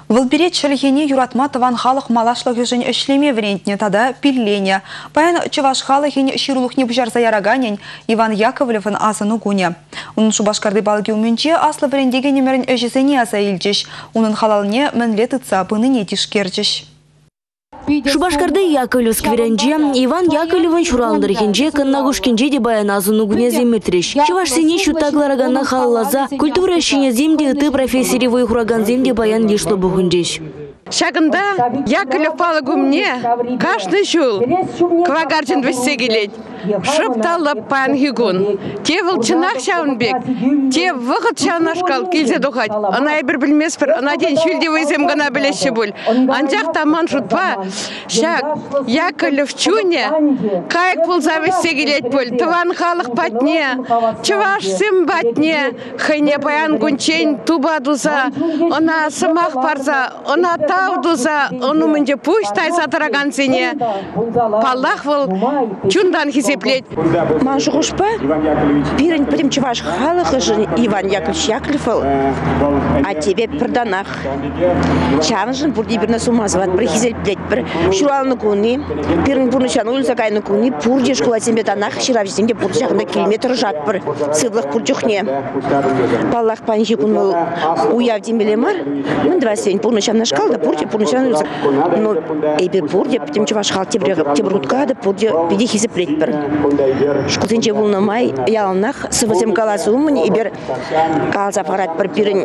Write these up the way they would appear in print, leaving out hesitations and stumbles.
Вылберет шелгене юратматован халық малашлық южын эшлеме врентне тада пиллене. Паян чываш халыхене ширулухне бұжарса яраганен Иван Яковлевын азыну гуне. Унын шубашкарды балги уменче аслы врендеге немерін эжесене аса илчеш. Унын халалне мінлет ыца пыныне тишкерчеш. Шубашкарды Яковлев скверенже, Иван Яковлевын шуралындырхенже, кыннагушкенже де баян азыну гуне земетреш. Чываш сене шутаглараганна халлаза, культура шине земде ыты профессоревой хураган земде баян ешло бұғынжеш. Шагында Яковлев палыгу мне каждый жул квагарчин высегелеть. Шептала пан Гигун. Те волчинах шаунбек, те выход шаунашкал кильзе духать. Она и бербельмеспер, она день шульдевый земгана белеще буль. Анжах таман шутпа, шаг Яковлев чуне, кайк пулза высегелеть буль. Таван халых патне, чеваш сим батне, хайне паян гунчень туба дуза, она самах парза, она таудуза, он уменде пусть тайса тараганцене. Паллах вол чундан хизе Манжушпа, пирень примчеваш халах Иван Яковлевич Яковлев, а тебе проданах. Чанжен бурдиберна сумазывать, прихизель блять, шурал на куни, пирень бурничан улица кай на куни, пурди школа земле данах, ширав земле пурдичах на километр жат пр, сыдлах пурдюхне. Паллах панихикун мол уяв демелемар, мы 27 пурничан на шкал, да пурди пурничан улица. Но эйбе пурди, примчеваш хал тебрутка, да пурди пидихизе плеть пр. Шкутинче был на май, ялнах, с возем каласу умни, и бер каласа парад пропирень.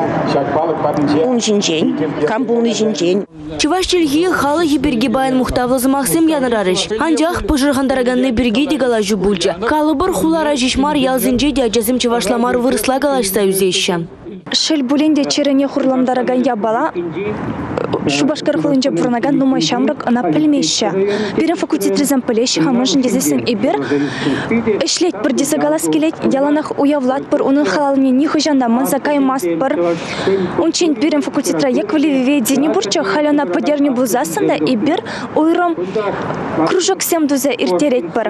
Он жинчень, камбуны жинчень. Чуваш чельги халахи бергибайн мухтавлазы Максим янарарыш. Анжах пожирхандараганны бергиди галажу бульча. Калыбыр хулара жишмар ялзинче дяджазым чувашламар вырысла галашса юзеща. Шел буленде черене хурламдараган ябала. Шубашкар хлынче пурнаган думай шамрак она пельмеща. Бирен факультет резем пелещи хамышын дезесем ибер. Эшлеть пыр десагалас келеть, яланах уявлат пыр унын халалне нихожанда манзакай маст пыр. Унчень бирен факультетра Яковлеве дени бурча халяна подерни бузасында ибер уйром кружок сем дузе иртереть пыр.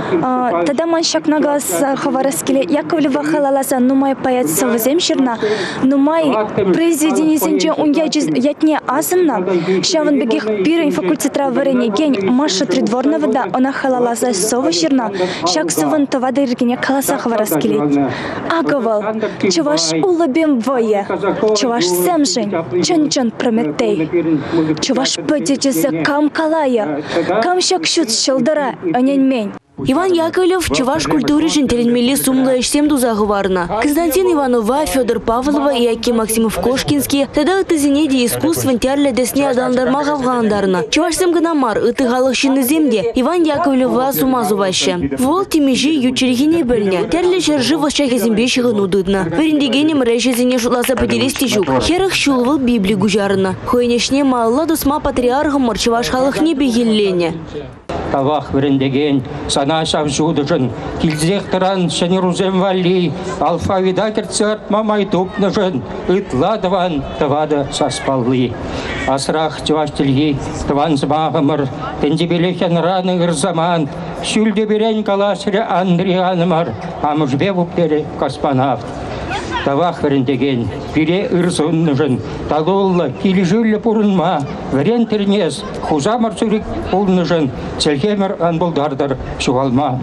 Тада маншак нагалас хаварас келе Яковлева халаласа нумай паят савзем ширна. Нумай президенизинче унья ятне азымна. Шаван бегих бирен факультетра варене гень Маша Тридворного да она халаласа сова ширна. Шак суван тавада иргене каласа хаварас келет. Агавал, чуваш улыбем вое, чуваш семжень, чон-чон прометей. Чуваш пыдечезе кам калая, кам шак шут шылдыра, анень-мень. Иван Яковлев чуваш культуре жинтеренмели сумла ишсем дузагы варна. Константин Иванова, Федор Павлова и Аким Максимов Кошкинский тогда это зенеди искусствен тярле десне адандарма гавгандарна. Чувашсем гнамар ыты галахшины земде Иван Яковлева сумазуваще. Вол тимежи ючерихине бельня. Тярле шержи восчахе зембещига нудыдна. Вериндегенем речи зене шутласа поделисти жук. Херах шулвал Библии гужарна. Хойнешне малла дусма патриархам марчеваш халахне бегеллене. Тавах верендеген, сана шавжудыжын, килзехтаран шанерузем вали, алфавида керцерт мамай тупныжын, ытладыван тавада саспалли. Асрах чувашчылги, таван змағымыр, тендебелехен раны ғырзаман, шүлде берен калашыры Андрианымыр, амыжбе вуптері космонавт. Тавах верендеген, пире ырзунныжын, талулла, килижүлі пурынма, верен тернес, хузамыр сүрік пулныжын, целхемер анбулдардар шуалма.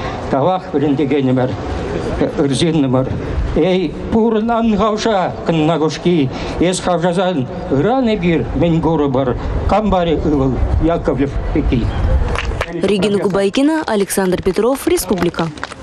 Тавах верендегенімер, ырзиннымыр. Эй, пурын ангауша, кыннагушки, ес хавжазан, ыраны бир, мен горы бар, камбари ывыл, Яковлев пеки. Регина Губайкина, Александр Петров, Республика.